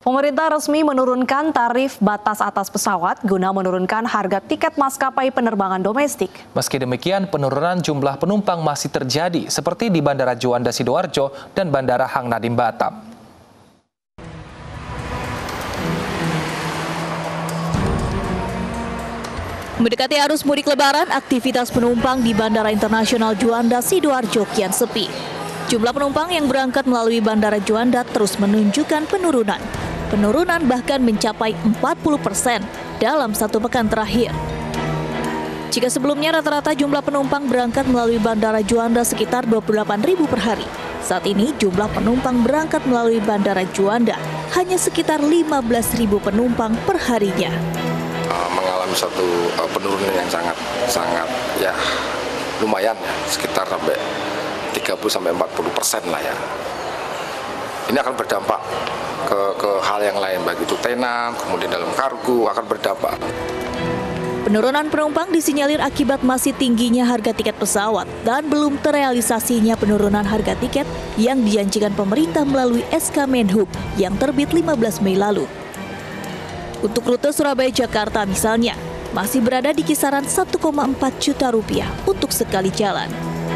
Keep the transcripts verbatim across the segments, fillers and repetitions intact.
Pemerintah resmi menurunkan tarif batas atas pesawat guna menurunkan harga tiket maskapai penerbangan domestik. Meski demikian, penurunan jumlah penumpang masih terjadi seperti di Bandara Juanda Sidoarjo dan Bandara Hang Nadiem Batam. Mendekati arus mudik lebaran, aktivitas penumpang di Bandara Internasional Juanda Sidoarjo kian sepi. Jumlah penumpang yang berangkat melalui Bandara Juanda terus menunjukkan penurunan. Penurunan bahkan mencapai empat puluh persen dalam satu pekan terakhir. Jika sebelumnya rata-rata jumlah penumpang berangkat melalui Bandara Juanda sekitar dua puluh delapan ribu per hari, saat ini jumlah penumpang berangkat melalui Bandara Juanda hanya sekitar lima belas ribu penumpang per harinya. Mengalami satu penurunan yang sangat sangat ya lumayan ya, sekitar sampai tiga puluh sampai empat puluh persen lah ya. Ini akan berdampak ke, ke hal yang lain, baik itu tenan, kemudian dalam kargo akan berdampak. Penurunan penumpang disinyalir akibat masih tingginya harga tiket pesawat dan belum terrealisasinya penurunan harga tiket yang dijanjikan pemerintah melalui S K Menhub yang terbit lima belas Mei lalu. Untuk rute Surabaya-Jakarta misalnya, masih berada di kisaran satu koma empat juta rupiah untuk sekali jalan.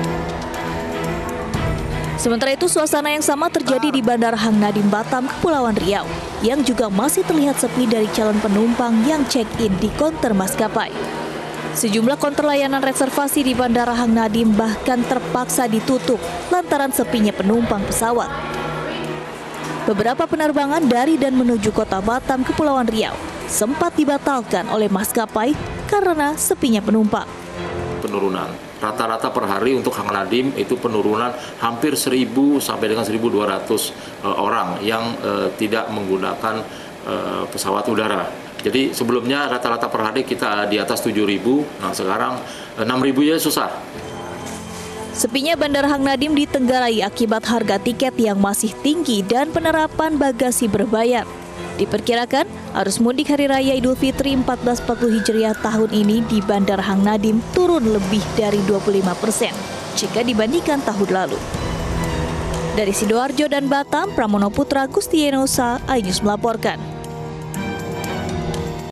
Sementara itu, suasana yang sama terjadi di Bandara Hang Nadiem Batam, Kepulauan Riau, yang juga masih terlihat sepi dari calon penumpang yang check-in di konter maskapai. Sejumlah konter layanan reservasi di Bandara Hang Nadiem bahkan terpaksa ditutup lantaran sepinya penumpang pesawat. Beberapa penerbangan dari dan menuju kota Batam, Kepulauan Riau, sempat dibatalkan oleh maskapai karena sepinya penumpang. Penurunan rata-rata per hari untuk Hang Nadiem itu penurunan hampir seribu sampai dengan seribu dua ratus uh, orang yang uh, tidak menggunakan uh, pesawat udara. Jadi sebelumnya rata-rata per hari kita di atas tujuh ribu, nah sekarang uh, enam ribu ya susah. Sepinya Bandara Hang Nadiem ditenggarai akibat harga tiket yang masih tinggi dan penerapan bagasi berbayar. Diperkirakan, arus mudik Hari Raya Idul Fitri seribu empat ratus empat puluh Hijriah tahun ini di Bandara Hang Nadiem turun lebih dari dua puluh lima persen jika dibandingkan tahun lalu. Dari Sidoarjo dan Batam, Pramono Putra Gustienosa, iNews melaporkan.